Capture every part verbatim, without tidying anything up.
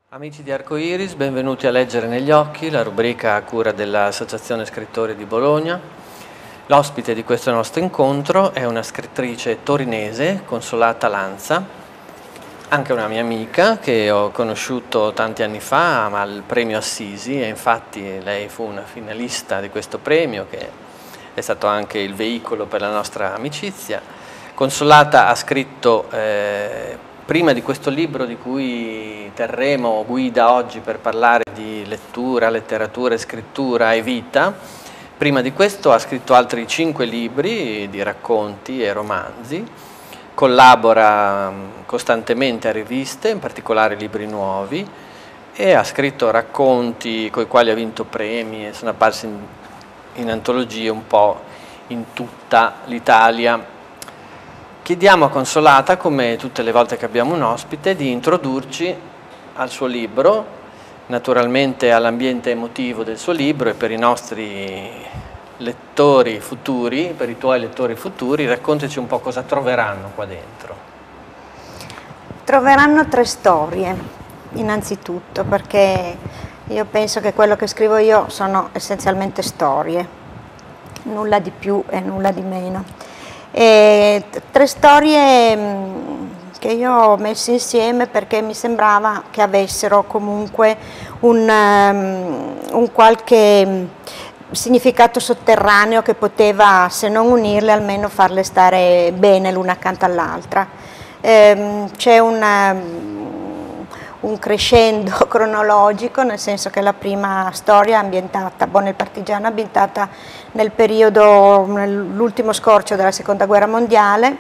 Amici di Arcoiris, benvenuti a Leggere negli Occhi, la rubrica a cura dell'Associazione Scrittori di Bologna. L'ospite di questo nostro incontro è una scrittrice torinese, Consolata Lanza, anche una mia amica che ho conosciuto tanti anni fa al premio Assisi, e infatti lei fu una finalista di questo premio che è stato anche il veicolo per la nostra amicizia. Consolata ha scritto eh, prima di questo libro di cui terremo guida oggi per parlare di lettura, letteratura, scrittura e vita, prima di questo ha scritto altri cinque libri di racconti e romanzi, collabora costantemente a riviste, in particolare libri nuovi, e ha scritto racconti con i quali ha vinto premi e sono apparsi in, in antologie un po' in tutta l'Italia. Chiediamo a Consolata, come tutte le volte che abbiamo un ospite, di introdurci al suo libro, naturalmente all'ambiente emotivo del suo libro, e per i nostri lettori futuri, per i tuoi lettori futuri, raccontaci un po' cosa troveranno qua dentro. Troveranno tre storie, innanzitutto, perché io penso che quello che scrivo io sono essenzialmente storie, nulla di più e nulla di meno. E tre storie che io ho messo insieme perché mi sembrava che avessero comunque un, um, un qualche significato sotterraneo che poteva, se non unirle, almeno farle stare bene l'una accanto all'altra. Ehm, c'è una, un crescendo cronologico, nel senso che la prima storia è ambientata, boh, nel partigiano, ambientata nel periodo, nell'ultimo scorcio della seconda guerra mondiale.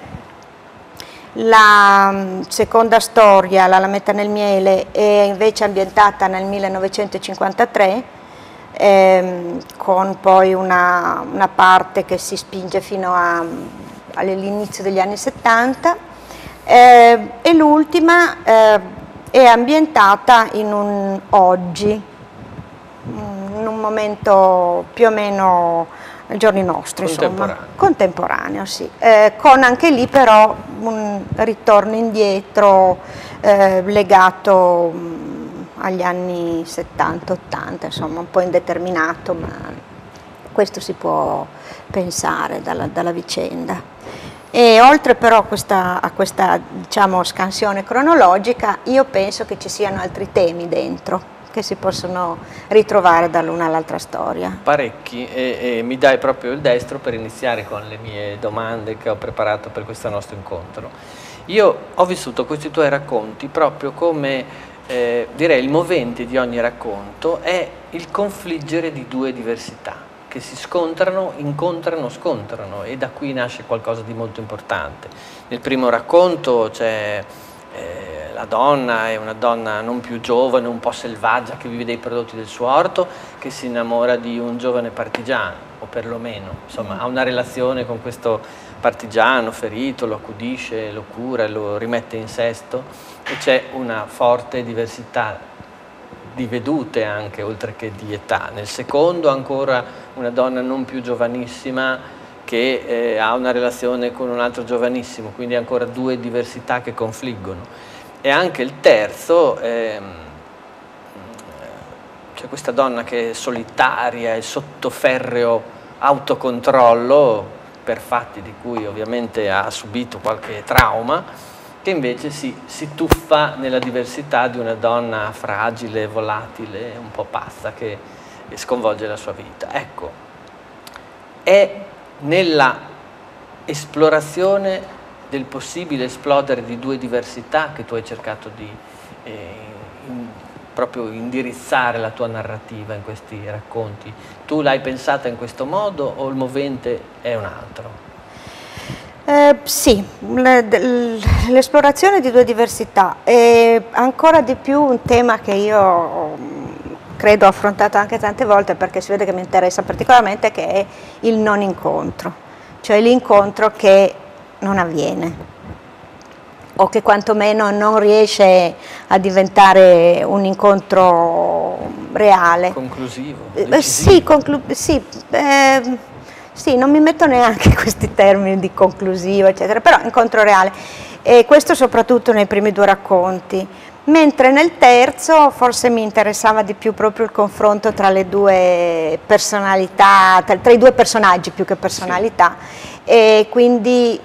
La seconda storia, La lametta nel miele, è invece ambientata nel millenovecentocinquantatré, ehm, con poi una, una parte che si spinge fino all'inizio degli anni settanta, eh, e l'ultima eh, è ambientata in un oggi, in un momento più o meno ai giorni nostri, Contemporaneo. insomma, contemporaneo, sì, eh, con anche lì però un ritorno indietro eh, legato mh, agli anni settanta ottanta, insomma un po' indeterminato, ma questo si può pensare dalla, dalla vicenda. E oltre però questa, a questa, diciamo, scansione cronologica, io penso che ci siano altri temi dentro che si possono ritrovare dall'una all'altra storia. Parecchi, e, e mi dai proprio il destro per iniziare con le mie domande che ho preparato per questo nostro incontro. Io ho vissuto questi tuoi racconti proprio come, eh, direi, il movente di ogni racconto è il confliggere di due diversità che si scontrano, incontrano, scontrano, e da qui nasce qualcosa di molto importante. Nel primo racconto c'è eh, la donna, è una donna non più giovane, un po' selvaggia, che vive dei prodotti del suo orto, che si innamora di un giovane partigiano, o perlomeno, insomma, ha una relazione con questo partigiano ferito, lo accudisce, lo cura, lo rimette in sesto, e c'è una forte diversità di vedute anche, oltre che di età. Nel secondo ancora una donna non più giovanissima che eh, ha una relazione con un altro giovanissimo, quindi ancora due diversità che confliggono. E anche il terzo, ehm, c'è questa donna che è solitaria e sotto ferreo autocontrollo per fatti di cui ovviamente ha subito qualche trauma, che invece si, si tuffa nella diversità di una donna fragile, volatile, un po' pazza, che sconvolge la sua vita. Ecco, è nella esplorazione del possibile esplodere di due diversità che tu hai cercato di eh, in, proprio indirizzare la tua narrativa in questi racconti. Tu l'hai pensata in questo modo o il movente è un altro? Eh, sì, l'esplorazione di due diversità è ancora di più un tema che io credo ho affrontato anche tante volte, perché si vede che mi interessa particolarmente, che è il non incontro, cioè l'incontro che non avviene o che quantomeno non riesce a diventare un incontro reale. Conclusivo? Eh, sì, conclu sì eh, Sì, non mi metto neanche questi termini di conclusivo, eccetera, però incontro reale. E questo soprattutto nei primi due racconti. Mentre nel terzo forse mi interessava di più proprio il confronto tra le due personalità, tra, tra i due personaggi più che personalità, sì. E quindi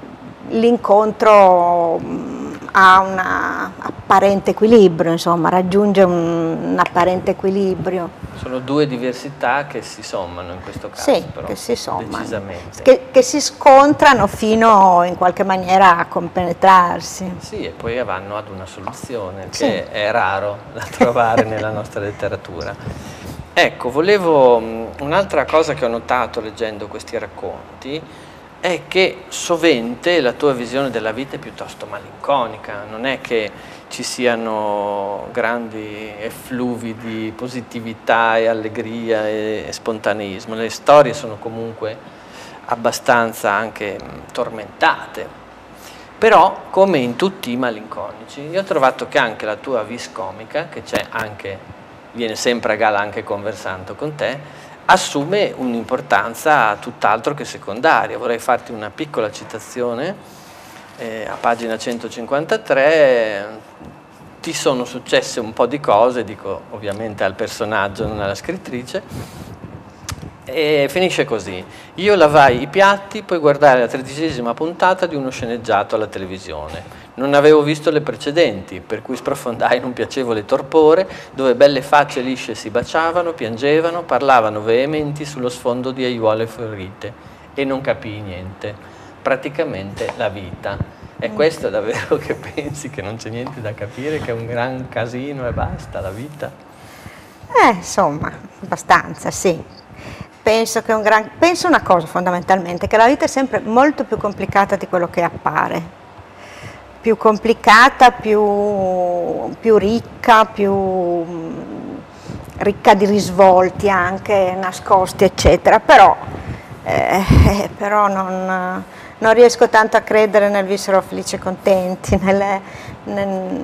l'incontro ha un apparente equilibrio, insomma, raggiunge un, un apparente equilibrio. Sono due diversità che si sommano in questo caso, sì, però, che si sommano, decisamente. Che, che si scontrano fino in qualche maniera a compenetrarsi. Sì, e poi vanno ad una soluzione, sì. che è raro da trovare nella nostra letteratura. Ecco, volevo, un'altra cosa che ho notato leggendo questi racconti, è che sovente la tua visione della vita è piuttosto malinconica, non è che ci siano grandi effluvi di positività e allegria e, e spontaneismo, le storie sono comunque abbastanza anche mh, tormentate, però come in tutti i malinconici io ho trovato che anche la tua vis comica, che c'è anche, viene sempre a gala anche conversando con te, assume un'importanza tutt'altro che secondaria. Vorrei farti una piccola citazione, eh, a pagina centocinquantatré, ti sono successe un po' di cose, dico ovviamente al personaggio, non alla scrittrice, e finisce così: io lavai i piatti, poi guardai la tredicesima puntata di uno sceneggiato alla televisione. Non avevo visto le precedenti, per cui sprofondai in un piacevole torpore, dove belle facce lisce si baciavano, piangevano, parlavano veementi sullo sfondo di aiuole fiorite, e non capii niente. Praticamente la vita. È questo davvero che pensi, che non c'è niente da capire, che è un gran casino e basta la vita? Eh, insomma, abbastanza, sì. Penso che un gran... penso una cosa fondamentalmente, che la vita è sempre molto più complicata di quello che appare. Più complicata, più, più ricca, più ricca di risvolti anche nascosti, eccetera. Però, eh, però non, non riesco tanto a credere nel vissero felici e contenti, nelle, nel,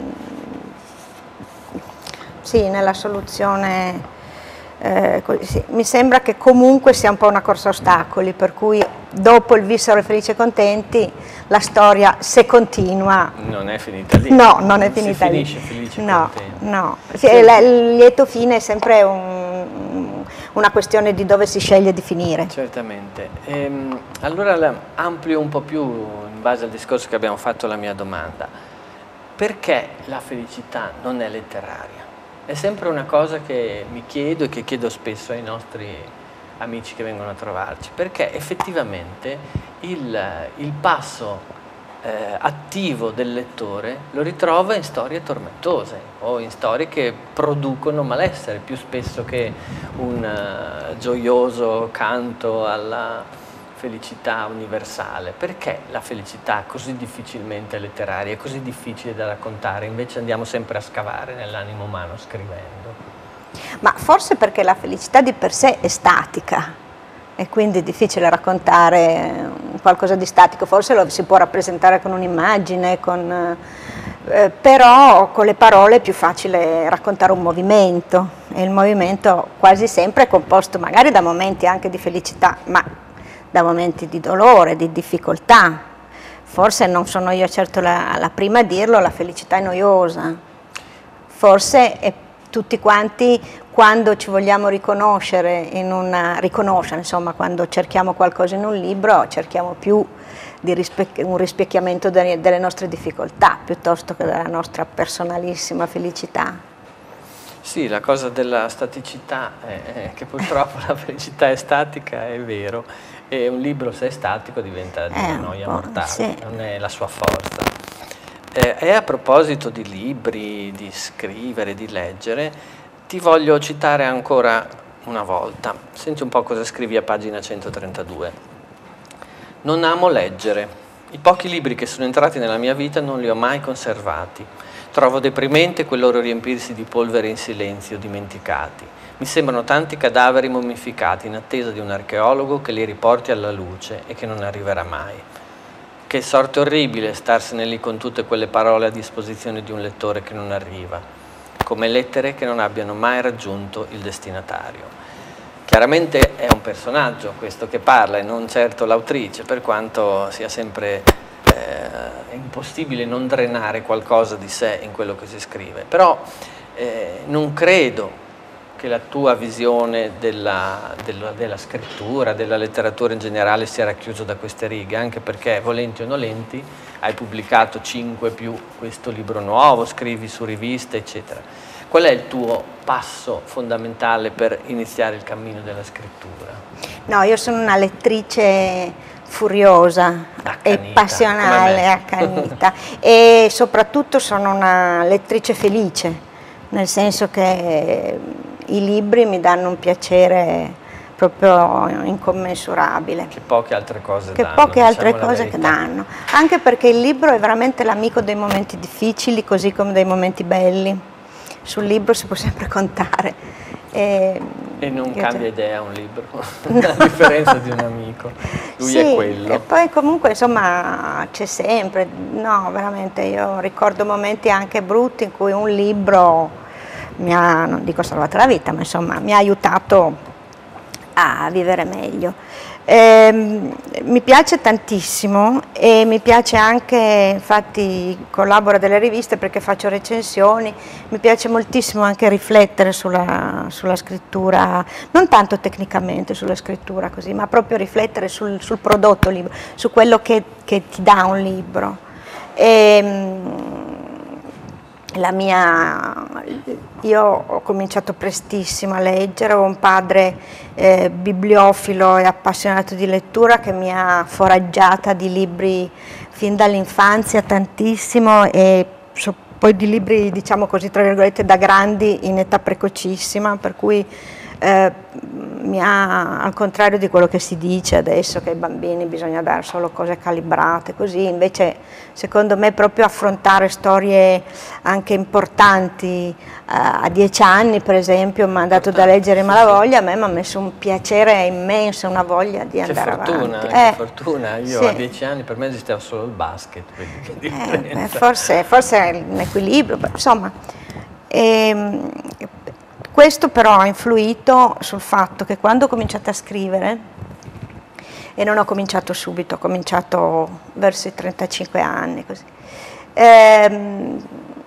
sì, nella soluzione. Eh, sì. Mi sembra che comunque sia un po' una corsa a ostacoli, per cui dopo il vissero felici e contenti la storia, se continua, non è finita lì. No, non è finita lì. Si finisce felici e no, contenti. No, sì, il lieto fine è sempre un, una questione di dove si sceglie di finire. Certamente. Ehm, allora amplio un po' più in base al discorso che abbiamo fatto la mia domanda. Perché la felicità non è letteraria? È sempre una cosa che mi chiedo e che chiedo spesso ai nostri amici che vengono a trovarci, perché effettivamente il, il passo eh, attivo del lettore lo ritrova in storie tormentose o in storie che producono malessere, più spesso che un uh, gioioso canto alla felicità universale. Perché la felicità così difficilmente letteraria, è così difficile da raccontare, invece andiamo sempre a scavare nell'animo umano scrivendo? Ma forse perché la felicità di per sé è statica e quindi è difficile raccontare qualcosa di statico, forse lo si può rappresentare con un'immagine, con, eh, però con le parole è più facile raccontare un movimento, e il movimento quasi sempre è composto magari da momenti anche di felicità, ma da momenti di dolore, di difficoltà. Forse non sono io certo la, la prima a dirlo, la felicità è noiosa, forse è tutti quanti, quando ci vogliamo riconoscere, in una, riconoscere insomma, quando cerchiamo qualcosa in un libro, cerchiamo più di rispecchi, un rispecchiamento delle, delle nostre difficoltà, piuttosto che della nostra personalissima felicità. Sì, la cosa della staticità è, è che purtroppo la felicità è statica, è vero, e un libro se è statico diventa di una noia mortale, sì. Non è la sua forza. Eh, e a proposito di libri, di scrivere, di leggere, ti voglio citare ancora una volta. Senti un po' cosa scrivi a pagina centotrentadue. Non amo leggere. I pochi libri che sono entrati nella mia vita non li ho mai conservati. Trovo deprimente quel loro riempirsi di polvere in silenzio, dimenticati. Mi sembrano tanti cadaveri mummificati in attesa di un archeologo che li riporti alla luce e che non arriverà mai. Che sorte orribile starsene lì con tutte quelle parole a disposizione di un lettore che non arriva, come lettere che non abbiano mai raggiunto il destinatario. Chiaramente è un personaggio questo che parla e non certo l'autrice, per quanto sia sempre è impossibile non drenare qualcosa di sé in quello che si scrive, però eh, non credo che la tua visione della, della, della scrittura, della letteratura in generale sia racchiusa da queste righe, anche perché, volenti o nolenti, hai pubblicato cinque più questo libro nuovo, scrivi su riviste, eccetera. Qual è il tuo passo fondamentale per iniziare il cammino della scrittura? No, io sono una lettrice furiosa Accanita, e passionale, accanita, e soprattutto sono una lettrice felice, nel senso che i libri mi danno un piacere proprio incommensurabile. Che poche altre cose che danno. poche altre diciamo cose che danno, anche perché il libro è veramente l'amico dei momenti difficili, così come dei momenti belli. Sul libro si può sempre contare. E, e non cambia idea un libro, no. A differenza di un amico, lui sì, è quello. E poi comunque insomma c'è sempre, no veramente, io ricordo momenti anche brutti in cui un libro mi ha, non dico salvato la vita, ma insomma mi ha aiutato a vivere meglio. Eh, mi piace tantissimo e mi piace anche, infatti collaboro a delle riviste perché faccio recensioni, mi piace moltissimo anche riflettere sulla, sulla scrittura, non tanto tecnicamente sulla scrittura così, ma proprio riflettere sul, sul prodotto libro, su quello che, che ti dà un libro. E, la mia, io ho cominciato prestissimo a leggere, ho un padre eh, bibliofilo e appassionato di lettura che mi ha foraggiata di libri fin dall'infanzia tantissimo, e so, poi di libri, diciamo così, tra virgolette, da grandi in età precocissima, per cui eh, mi ha, al contrario di quello che si dice adesso, che ai bambini bisogna dare solo cose calibrate, così, invece secondo me proprio affrontare storie anche importanti uh, a dieci anni, per esempio, mi ha dato da leggere Malavoglia, a me mi ha messo un piacere immenso, una voglia di andare che fortuna, avanti. Che eh, fortuna, io sì. a dieci anni per me esisteva solo il basket, quindi che eh, beh, forse, forse è un equilibrio, insomma. E, questo però ha influito sul fatto che quando ho cominciato a scrivere, e non ho cominciato subito, ho cominciato verso i trentacinque anni, così, ehm,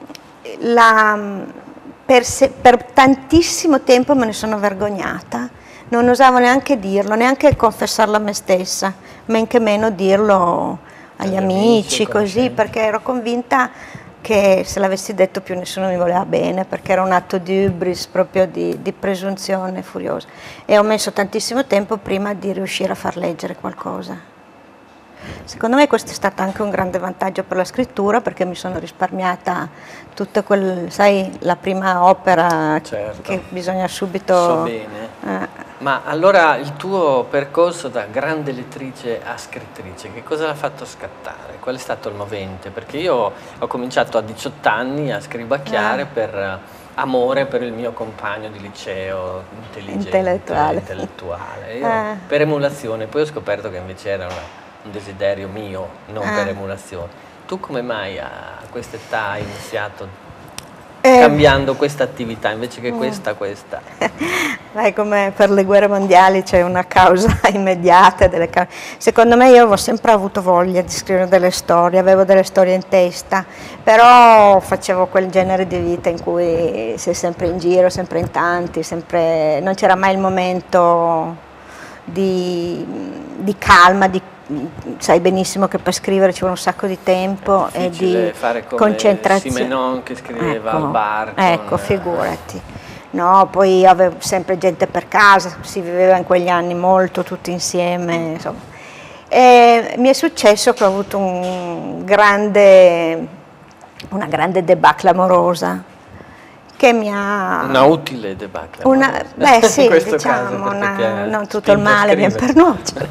la, per, se, per tantissimo tempo me ne sono vergognata, non osavo neanche dirlo, neanche confessarlo a me stessa, men che meno dirlo agli amici, così, perché ero convinta che se l'avessi detto più nessuno mi voleva bene, perché era un atto di hubris, proprio di, di presunzione furiosa, e ho messo tantissimo tempo prima di riuscire a far leggere qualcosa. Secondo me questo è stato anche un grande vantaggio per la scrittura, perché mi sono risparmiata tutto quel, sai, la prima opera, certo, che bisogna subito... So bene. Eh. Ma allora il tuo percorso da grande lettrice a scrittrice, che cosa l'ha fatto scattare? Qual è stato il movente? Perché io ho cominciato a diciotto anni a scribacchiare eh. per amore per il mio compagno di liceo, intelligente, intellettuale, intellettuale. Io, eh. per emulazione, poi ho scoperto che invece era una, un desiderio mio, non eh. per emulazione. Tu come mai a quest'età hai iniziato eh. cambiando questa attività invece che questa, questa? Beh, come per le guerre mondiali c'è una causa immediata. Delle ca Secondo me io avevo sempre avuto voglia di scrivere delle storie, avevo delle storie in testa, però facevo quel genere di vita in cui sei sempre in giro, sempre in tanti, sempre... non c'era mai il momento di, di calma, di sai benissimo che per scrivere ci vuole un sacco di tempo e di fare come concentrazione. Simenon che scriveva ecco, al bar. Ecco, figurati. No, poi avevo sempre gente per casa, si viveva in quegli anni molto tutti insieme, insomma. E mi è successo che ho avuto un grande, una grande debacle amorosa che mi ha... Una utile debacle una, beh sì, diciamo, una, non tutto il male viene per nuocere,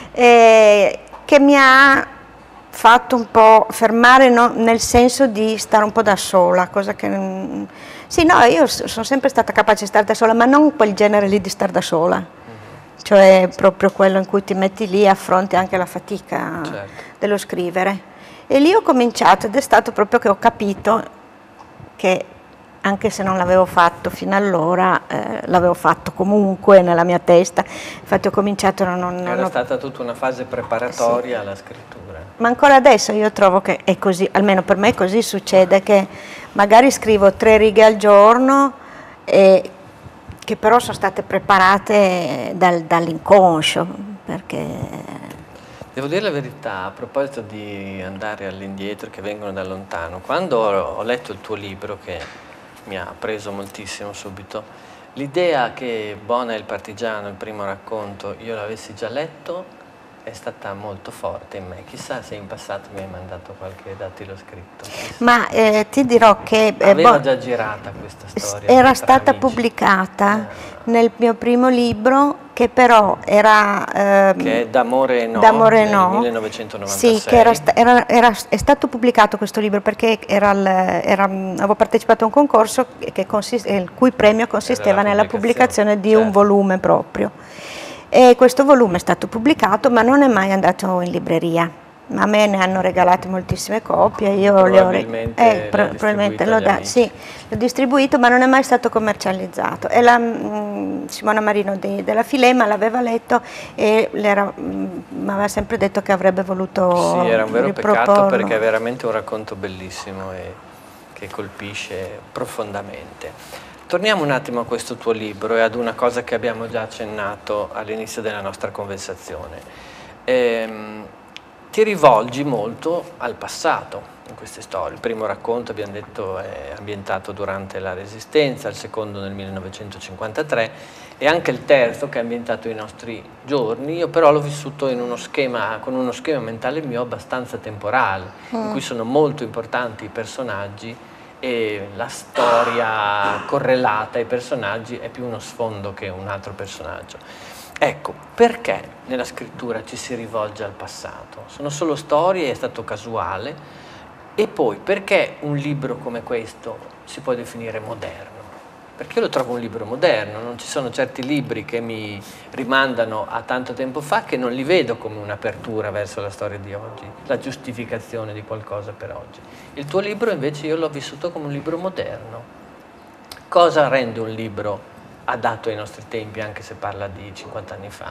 e che mi ha fatto un po' fermare, no, nel senso di stare un po' da sola, cosa che... Sì, no, io sono sempre stata capace di stare da sola, ma non quel genere lì di stare da sola, mm-hmm. cioè proprio quello in cui ti metti lì e affronti anche la fatica, certo, dello scrivere. E lì ho cominciato ed è stato proprio che ho capito che anche se non l'avevo fatto fino allora, eh, l'avevo fatto comunque nella mia testa. Infatti ho cominciato... Non, non Era ho... stata tutta una fase preparatoria sì. alla scrittura. Ma ancora adesso io trovo che è così, almeno per me così succede, che magari scrivo tre righe al giorno, e che però sono state preparate dal, dall'inconscio, perché... Devo dire la verità, a proposito di andare all'indietro, che vengono da lontano, quando ho letto il tuo libro, che mi ha preso moltissimo subito, l'idea che Bona e il partigiano, il primo racconto, io l'avessi già letto, è stata molto forte in me. Chissà se in passato mi hai mandato qualche dattilo scritto. Chissà. Ma eh, ti dirò che... Eh, Aveva già girata questa storia. Era stata amici. pubblicata eh. nel mio primo libro, che però era... Ehm, che è D'amore no, D'amore nel no. millenovecentonovantasei. Sì, che era, era, era, è stato pubblicato questo libro perché era il, era, avevo partecipato a un concorso che consiste, il cui premio consisteva nella pubblicazione di certo. un volume proprio. E questo volume è stato pubblicato, ma non è mai andato in libreria. A me ne hanno regalate moltissime copie, io probabilmente le ho, eh, pro, probabilmente l'ho da, sì, l'ho distribuito, ma non è mai stato commercializzato. E la mh, Simona Marino di, della Filema l'aveva letto e mi aveva sempre detto che avrebbe voluto Sì, era un vero riproporlo. Peccato, perché è veramente un racconto bellissimo e che colpisce profondamente. Torniamo un attimo a questo tuo libro e ad una cosa che abbiamo già accennato all'inizio della nostra conversazione. Ehm, ti rivolgi molto al passato in queste storie. Il primo racconto, abbiamo detto, è ambientato durante la Resistenza, il secondo nel millenovecentocinquantatré e anche il terzo, che è ambientato ai nostri giorni. Io però l'ho vissuto in uno schema, con uno schema mentale mio abbastanza temporale, mm. in cui sono molto importanti i personaggi e la storia correlata ai personaggi è più uno sfondo che un altro personaggio. Ecco, perché nella scrittura ci si rivolge al passato? Sono solo storie, è stato casuale? E poi, perché un libro come questo si può definire moderno? Perché io lo trovo un libro moderno, non ci sono certi libri che mi rimandano a tanto tempo fa che non li vedo come un'apertura verso la storia di oggi, la giustificazione di qualcosa per oggi. Il tuo libro invece io l'ho vissuto come un libro moderno. Cosa rende un libro adatto ai nostri tempi, anche se parla di cinquanta anni fa?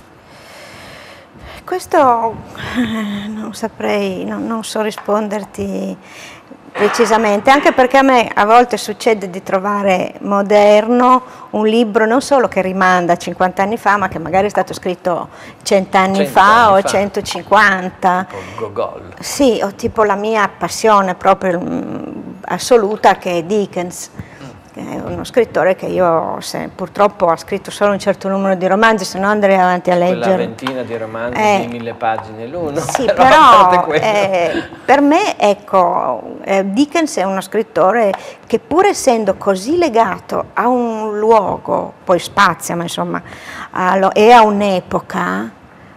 Questo non saprei, non, non so risponderti precisamente, anche perché a me a volte succede di trovare moderno un libro non solo che rimanda a cinquanta anni fa, ma che magari è stato scritto cento anni fa o centocinquanta. Tipo Gogol. Sì, o tipo la mia passione proprio mh, assoluta, che è Dickens. È uno scrittore che io se, purtroppo ha scritto solo un certo numero di romanzi, se no andrei avanti a leggere. Quella ventina di romanzi eh, di mille pagine l'uno. Sì, però, però eh, per me, ecco, eh, Dickens è uno scrittore che, pur essendo così legato a un luogo, poi spazia, ma insomma, a, e a un'epoca,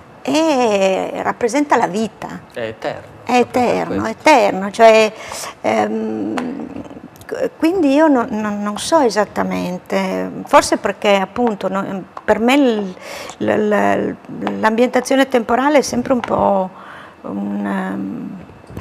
e rappresenta la vita. È eterno. È eterno, è eterno, cioè... Ehm, quindi io non, non, non so esattamente, forse perché appunto no, per me l'ambientazione temporale è sempre un po' un, um,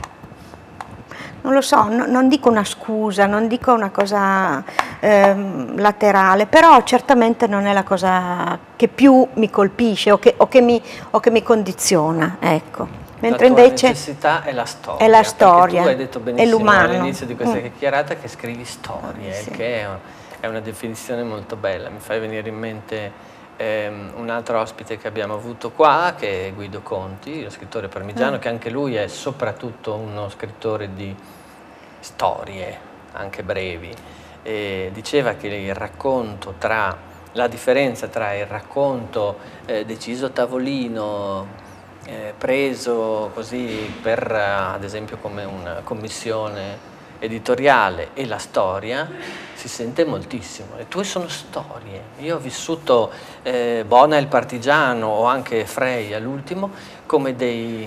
non lo so, no, non dico una scusa, non dico una cosa um, laterale, però certamente non è la cosa che più mi colpisce o che, o che, mi, o che mi condiziona, ecco. Mentre la tua invece necessità è la storia, è la storia, tu hai detto benissimo all'inizio di questa mm. chiacchierata che scrivi storie, sì. che è, è una definizione molto bella. Mi fai venire in mente ehm, un altro ospite che abbiamo avuto qua, che è Guido Conti, lo scrittore parmigiano, mm. che anche lui è soprattutto uno scrittore di storie, anche brevi, e diceva che il racconto tra, la differenza tra il racconto eh, deciso a tavolino, Eh, preso così per, ad esempio, come una commissione editoriale, e la storia si sente moltissimo. Le tue sono storie. Io ho vissuto eh, Bona e il partigiano, o anche Freya l'ultimo, come dei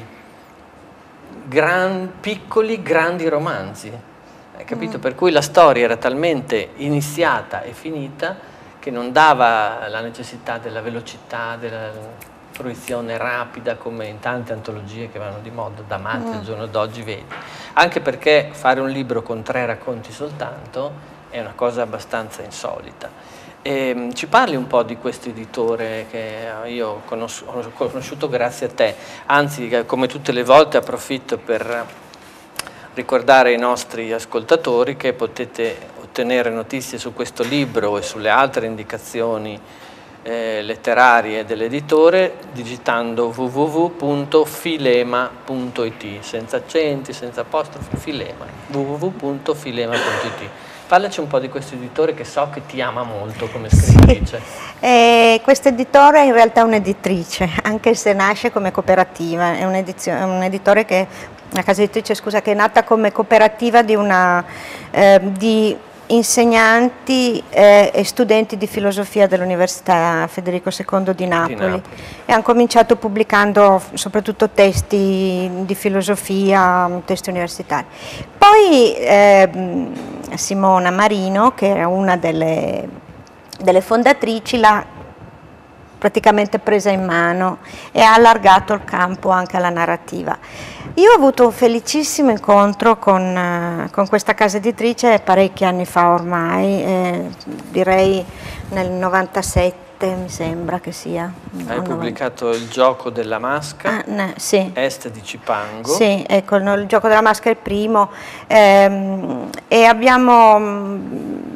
gran, piccoli grandi romanzi, hai capito? Mm. Per cui la storia era talmente iniziata e finita che non dava la necessità della velocità, della fruizione rapida, come in tante antologie che vanno di moda, da Matti al giorno d'oggi vedi. Anche perché fare un libro con tre racconti soltanto è una cosa abbastanza insolita. E, ci parli un po' di questo editore che io ho conosciuto, ho conosciuto grazie a te, anzi come tutte le volte approfitto per ricordare ai nostri ascoltatori che potete ottenere notizie su questo libro e sulle altre indicazioni eh, letterarie dell'editore digitando w w w punto filema punto i t, senza accenti, senza apostrofi, Filema, w w w punto filema punto i t. Parlaci un po' di questo editore che so che ti ama molto come scrittrice. Sì. Eh, questo editore è in realtà un'editrice, anche se nasce come cooperativa, è un, un editore che, una casa editrice scusa, che è nata come cooperativa di, una, eh, di insegnanti eh, e studenti di filosofia dell'Università Federico secondo di Napoli. di Napoli e hanno cominciato pubblicando soprattutto testi di filosofia, testi universitari. Poi eh, Simona Marino, che era una delle, delle fondatrici, l'ha praticamente presa in mano e ha allargato il campo anche alla narrativa. Io ho avuto un felicissimo incontro con, con questa casa editrice parecchi anni fa ormai, eh, direi nel novantasette mi sembra che sia. Hai pubblicato Il gioco della masca, ah, no, sì. Est di Cipango. Sì, ecco, Il gioco della masca è il primo, ehm, e abbiamo...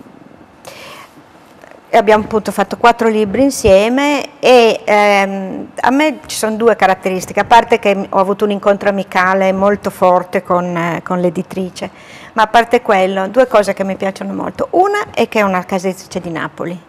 abbiamo appunto fatto quattro libri insieme e ehm, a me ci sono due caratteristiche, a parte che ho avuto un incontro amicale molto forte con, eh, con l'editrice, ma a parte quello, due cose che mi piacciono molto. Una è che è una casa editrice di Napoli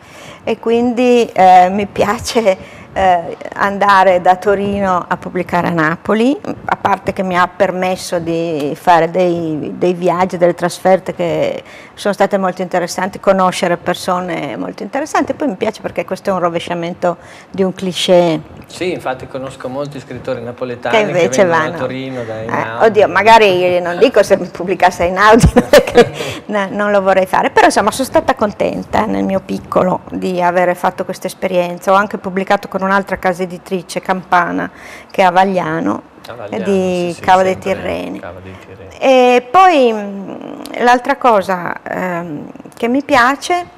e quindi eh, mi piace eh, andare da Torino a pubblicare a Napoli, a parte che mi ha permesso di fare dei, dei viaggi, delle trasferte che sono state molto interessanti, conoscere persone molto interessanti, poi mi piace perché questo è un rovesciamento di un cliché. Sì, infatti conosco molti scrittori napoletani che invece che vengono vanno a Torino da eh, Einaudi. Oddio, magari non dico se mi pubblicasse Einaudi, perché no, non lo vorrei fare, però insomma sono stata contenta nel mio piccolo di avere fatto questa esperienza. Ho anche pubblicato con un'altra casa editrice, Campana, che è a Vagliano, Vagliano di sì, sì, Cava dei sempre, Tirreni. Cava dei Tirreni. E poi l'altra cosa ehm, che mi piace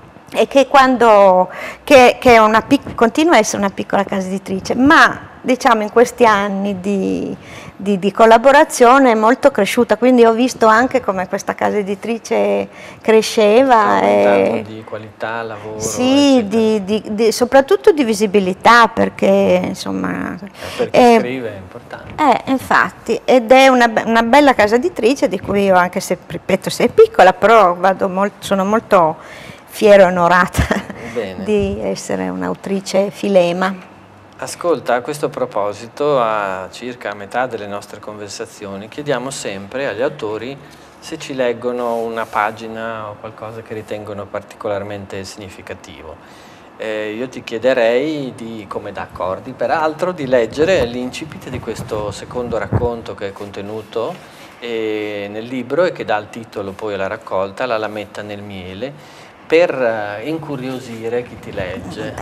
è che quando che, che è una pic, continua a essere una piccola casa editrice, ma diciamo in questi anni di, di, di collaborazione è molto cresciuta, quindi ho visto anche come questa casa editrice cresceva. E, di qualità, lavoro, sì, di, di, di, soprattutto di visibilità, perché insomma eh, perché eh, scrive è importante. Eh, infatti, ed è una, una bella casa editrice di cui io, anche se ripeto se è piccola, però vado molto, sono molto fiera e onorata Bene. di essere un'autrice Filema. Ascolta, a questo proposito, a circa a metà delle nostre conversazioni, chiediamo sempre agli autori se ci leggono una pagina o qualcosa che ritengono particolarmente significativo. Eh, io ti chiederei, di, come da accordi peraltro, di leggere l'incipit di questo secondo racconto che è contenuto eh, nel libro e che dà il titolo poi alla raccolta, La lametta nel miele, per uh, incuriosire chi ti legge.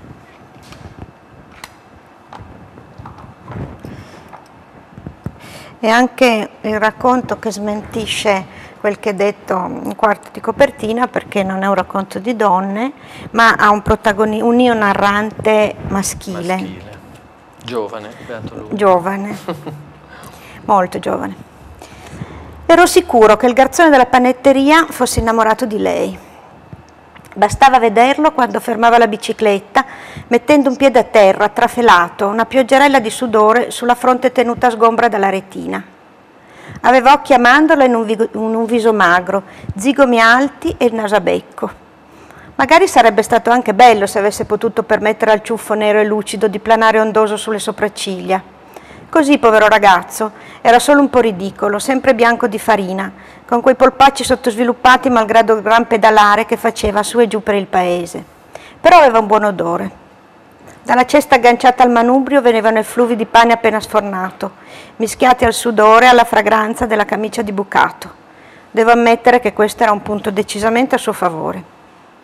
E anche il racconto che smentisce quel che è detto in quarto di copertina, perché non è un racconto di donne, ma ha un protagonista, un io narrante maschile. Maschile. Giovane, beato lui. Giovane, molto giovane. Ero sicuro che il garzone della panetteria fosse innamorato di lei. Bastava vederlo quando fermava la bicicletta, mettendo un piede a terra, trafelato, una pioggerella di sudore sulla fronte tenuta sgombra dalla retina. Aveva occhi a mandorla in un, in un viso magro, zigomi alti e il naso a becco. Magari sarebbe stato anche bello se avesse potuto permettere al ciuffo nero e lucido di planare ondoso sulle sopracciglia. Così, povero ragazzo, era solo un po' ridicolo, sempre bianco di farina, con quei polpacci sottosviluppati malgrado il gran pedalare che faceva su e giù per il paese. Però aveva un buon odore. Dalla cesta agganciata al manubrio venivano effluvi di pane appena sfornato, mischiati al sudore e alla fragranza della camicia di bucato. Devo ammettere che questo era un punto decisamente a suo favore.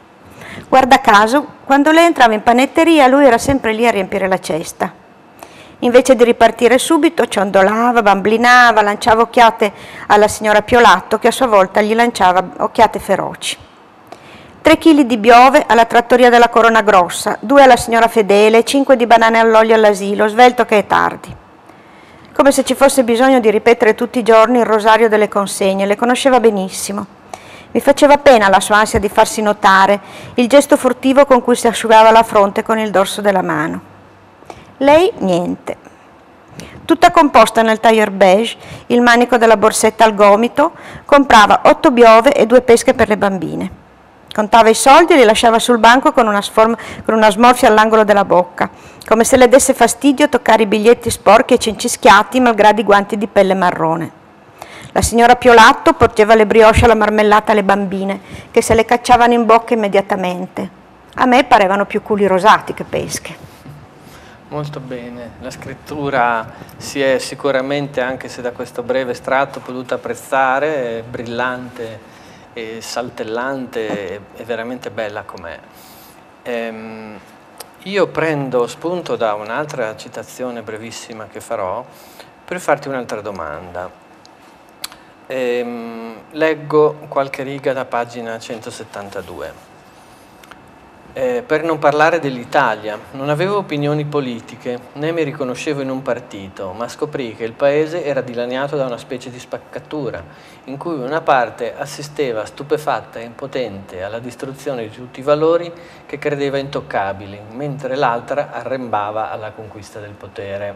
Guarda caso, quando lei entrava in panetteria, lui era sempre lì a riempire la cesta. Invece di ripartire subito, ciondolava, bamblinava, lanciava occhiate alla signora Piolatto, che a sua volta gli lanciava occhiate feroci. Tre chili di biove alla trattoria della Corona Grossa, due alla signora Fedele, cinque di banane all'olio all'asilo, svelto che è tardi. Come se ci fosse bisogno di ripetere tutti i giorni il rosario delle consegne, le conosceva benissimo. Mi faceva pena la sua ansia di farsi notare, il gesto furtivo con cui si asciugava la fronte con il dorso della mano. Lei niente. Tutta composta nel tailleur beige, il manico della borsetta al gomito, comprava otto biove e due pesche per le bambine. Contava i soldi e li lasciava sul banco con una, sforma, con una smorfia all'angolo della bocca, come se le desse fastidio toccare i biglietti sporchi e cincischiati malgrado i guanti di pelle marrone. La signora Piolatto porgeva le brioche alla marmellata alle bambine, che se le cacciavano in bocca immediatamente. A me parevano più culi rosati che pesche. Molto bene, la scrittura si è sicuramente, anche se da questo breve estratto, potuta apprezzare, è brillante e saltellante e veramente bella com'è. Ehm, io prendo spunto da un'altra citazione brevissima che farò per farti un'altra domanda. Ehm, leggo qualche riga da pagina centosettantadue. Eh, per non parlare dell'Italia, non avevo opinioni politiche, né mi riconoscevo in un partito, ma scoprì che il paese era dilaniato da una specie di spaccatura, in cui una parte assisteva stupefatta e impotente alla distruzione di tutti i valori che credeva intoccabili, mentre l'altra arrembava alla conquista del potere.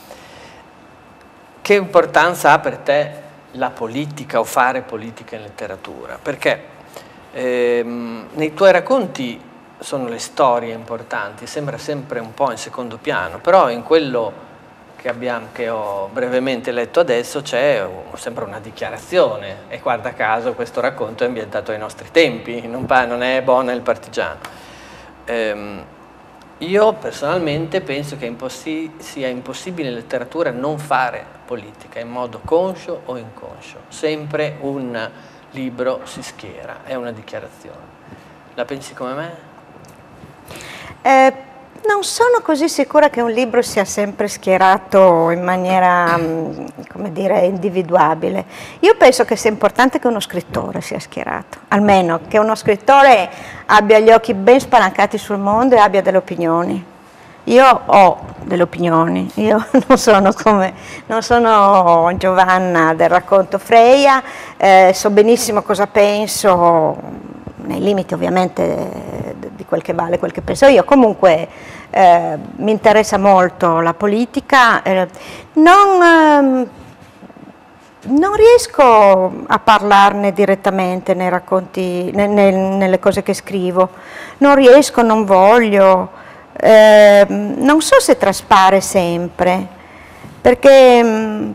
Che importanza ha per te la politica o fare politica in letteratura? Perché ehm, nei tuoi racconti sono le storie importanti, sembra sempre un po' in secondo piano, però in quello che, abbiamo, che ho brevemente letto adesso c'è sempre una dichiarazione, e guarda caso questo racconto è ambientato ai nostri tempi, non, non è Bona il partigiano. Ehm, io personalmente penso che impossi sia impossibile in letteratura non fare politica in modo conscio o inconscio, sempre un libro si schiera, è una dichiarazione. La pensi come me? Eh, non sono così sicura che un libro sia sempre schierato in maniera, come dire, individuabile. Io penso che sia importante che uno scrittore sia schierato, almeno che uno scrittore abbia gli occhi ben spalancati sul mondo e abbia delle opinioni. Io ho delle opinioni, io non sono come, non sono Giovanna del racconto Freya, eh, so benissimo cosa penso, nei limiti ovviamente di quel che vale, quel che penso io. Comunque eh, mi interessa molto la politica, eh, non, eh, non riesco a parlarne direttamente nei racconti, ne, ne, nelle cose che scrivo, non riesco, non voglio, eh, non so se traspare sempre, perché mh,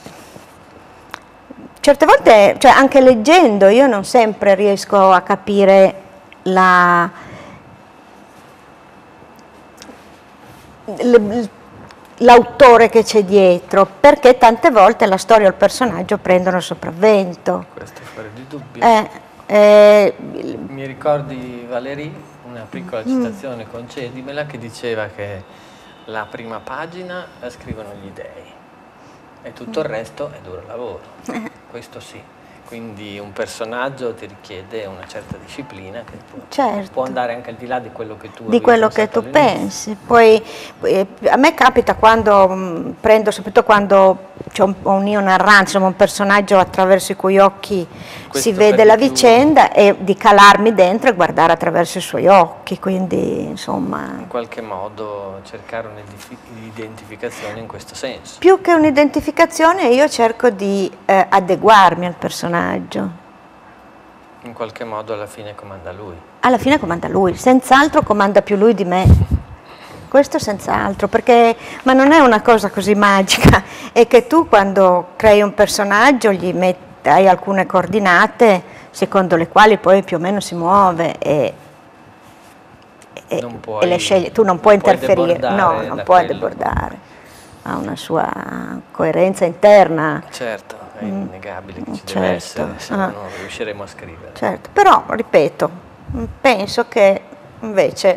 certe volte, cioè anche leggendo, io non sempre riesco a capire la, l'autore che c'è dietro, perché tante volte la storia o il personaggio prendono il sopravvento. Questo fuori di dubbio. Eh, eh, Mi ricordi Valéry, una piccola citazione, mm. concedimela, che diceva che la prima pagina la scrivono gli dei e tutto il resto è duro lavoro, questo sì, quindi un personaggio ti richiede una certa disciplina che può, certo. può andare anche al di là di quello che tu di quello che tu pensi. Poi eh, a me capita quando mh, prendo, soprattutto quando c'è un, un io narrante, insomma un personaggio attraverso i cui occhi questo si vede la vicenda, e di calarmi dentro e guardare attraverso i suoi occhi, quindi insomma in qualche modo cercare un'identificazione in questo senso. Più che un'identificazione io cerco di eh, adeguarmi al personaggio. In qualche modo alla fine comanda lui. Alla fine comanda lui, senz'altro comanda più lui di me. Questo senz'altro, perché ma non è una cosa così magica, è che tu quando crei un personaggio gli metti, hai alcune coordinate secondo le quali poi più o meno si muove e, e, puoi, e le scegli. Tu non, non puoi interferire, no, non puoi debordare, ha una sua coerenza interna. Certo, è innegabile che ci certo. deve essere, se no ah. non riusciremo a scrivere. Certo, però ripeto, penso che invece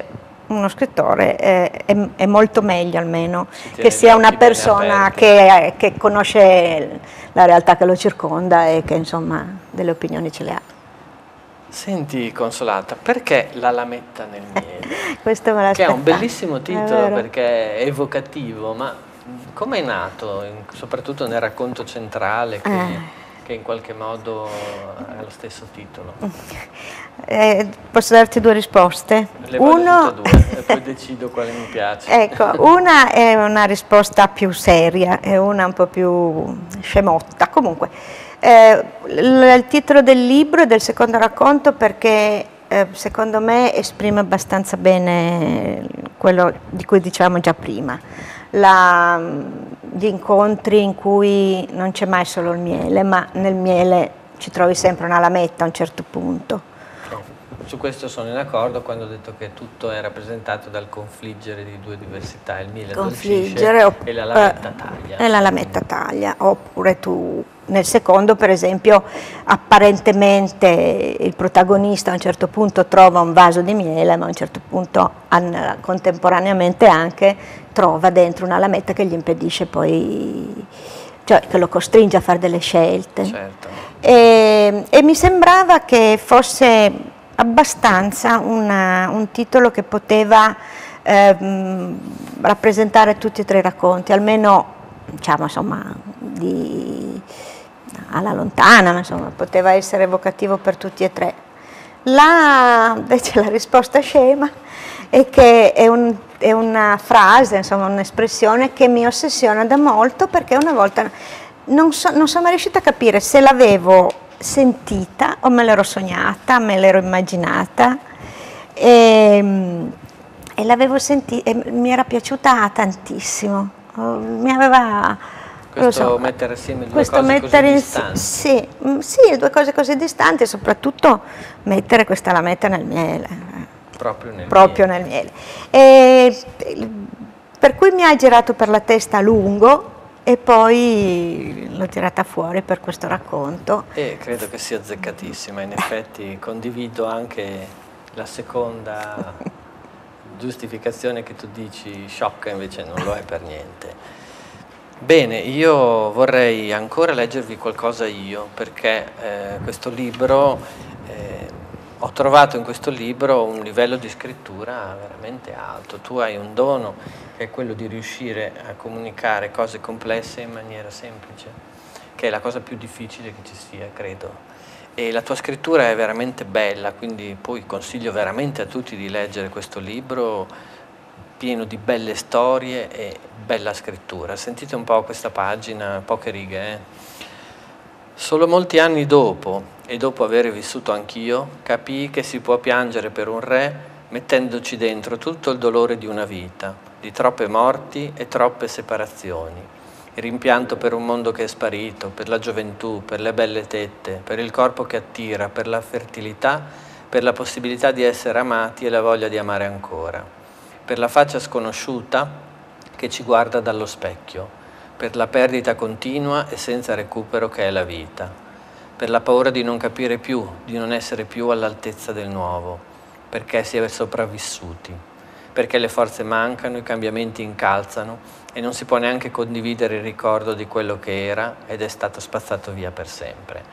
uno scrittore eh, è, è molto meglio almeno che tiene sia gli una occhi bene persona aperti. che, che conosce la realtà che lo circonda e che insomma delle opinioni ce le ha. Senti Consolata, perché La lametta nel miele? Questo me Che è l'aspettavo. un bellissimo È titolo vero. perché è evocativo, ma come è nato, in- soprattutto nel racconto centrale che, Eh. che in qualche modo ha lo stesso titolo? Eh, posso darti due risposte? Le voglio Uno, tutte e due e poi decido quale mi piace. ecco, una è una risposta più seria e una un po' più scemotta. Comunque, eh, il, il titolo del libro e del secondo racconto perché eh, secondo me esprime abbastanza bene quello di cui dicevamo già prima. La, gli incontri in cui non c'è mai solo il miele, ma nel miele ci trovi sempre una lametta a un certo punto. Su questo sono in accordo quando ho detto che tutto è rappresentato dal confliggere di due diversità, il miele Confliggere addolcisce e la lametta eh, taglia. E la lametta taglia, oppure tu nel secondo per esempio apparentemente il protagonista a un certo punto trova un vaso di miele ma a un certo punto an, contemporaneamente anche trova dentro una lametta che gli impedisce poi, cioè che lo costringe a fare delle scelte. Certo. E, e mi sembrava che fosse abbastanza una, un titolo che poteva ehm, rappresentare tutti e tre i racconti, almeno diciamo insomma di, alla lontana, ma insomma poteva essere evocativo per tutti e tre. La, invece la risposta scema è che è, un, è una frase, insomma un'espressione che mi ossessiona da molto perché una volta non, so, non sono mai riuscita a capire se l'avevo sentita o me l'ero sognata, me l'ero immaginata e, e l'avevo sentita e mi era piaciuta tantissimo, mi aveva questo so, mettere assieme due questo cose mettere così in, distanti. sì, sì, due cose così distanti e soprattutto mettere questa lametta nel miele, proprio nel proprio miele, nel miele. E, per cui mi ha girato per la testa a lungo e poi l'ho tirata fuori per questo racconto. E credo che sia azzeccatissima, in effetti condivido anche la seconda giustificazione che tu dici sciocca, invece non lo è per niente. Bene, io vorrei ancora leggervi qualcosa io, perché eh, questo libro, eh, ho trovato in questo libro un livello di scrittura veramente alto. Tu hai un dono che è quello di riuscire a comunicare cose complesse in maniera semplice, che è la cosa più difficile che ci sia, credo. E la tua scrittura è veramente bella, quindi poi consiglio veramente a tutti di leggere questo libro pieno di belle storie e bella scrittura. Sentite un po' questa pagina, poche righe. Eh? Solo molti anni dopo, e dopo aver vissuto anch'io, capii che si può piangere per un re mettendoci dentro tutto il dolore di una vita, di troppe morti e troppe separazioni. Il rimpianto per un mondo che è sparito, per la gioventù, per le belle tette, per il corpo che attira, per la fertilità, per la possibilità di essere amati e la voglia di amare ancora, per la faccia sconosciuta che ci guarda dallo specchio, per la perdita continua e senza recupero che è la vita, per la paura di non capire più, di non essere più all'altezza del nuovo, perché si è sopravvissuti, perché le forze mancano, i cambiamenti incalzano e non si può neanche condividere il ricordo di quello che era ed è stato spazzato via per sempre.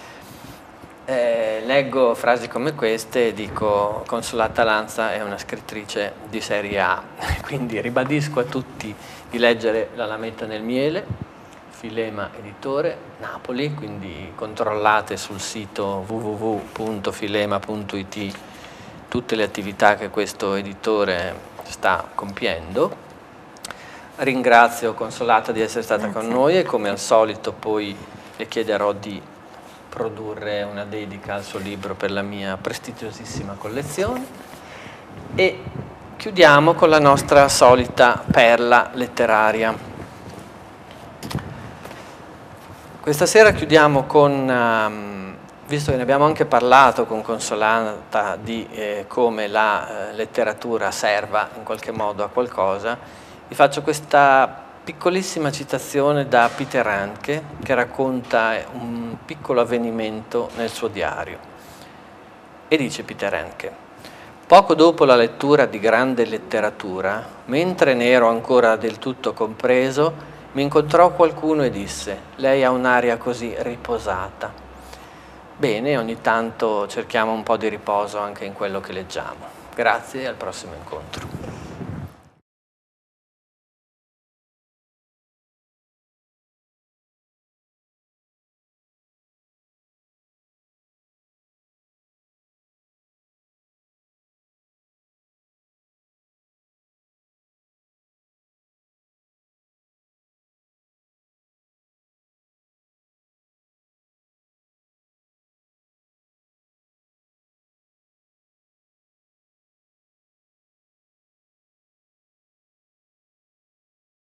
Eh, leggo frasi come queste e dico: Consolata Lanza è una scrittrice di serie A, quindi ribadisco a tutti di leggere La lametta nel miele, Filema Editore, Napoli, quindi controllate sul sito w w w punto filema punto i t tutte le attività che questo editore sta compiendo. Ringrazio Consolata di essere stata Grazie. con noi e come al solito poi le chiederò di produrre una dedica al suo libro per la mia prestigiosissima collezione e chiudiamo con la nostra solita perla letteraria. Questa sera chiudiamo con, um, visto che ne abbiamo anche parlato con Consolata di eh, come la eh, letteratura serva in qualche modo a qualcosa, vi faccio questa piccolissima citazione da Peter Handke che racconta un piccolo avvenimento nel suo diario. E dice Peter Handke: Poco dopo la lettura di grande letteratura, mentre ne ero ancora del tutto compreso, mi incontrò qualcuno e disse: lei ha un'aria così riposata. Bene, ogni tanto cerchiamo un po' di riposo anche in quello che leggiamo. Grazie e al prossimo incontro.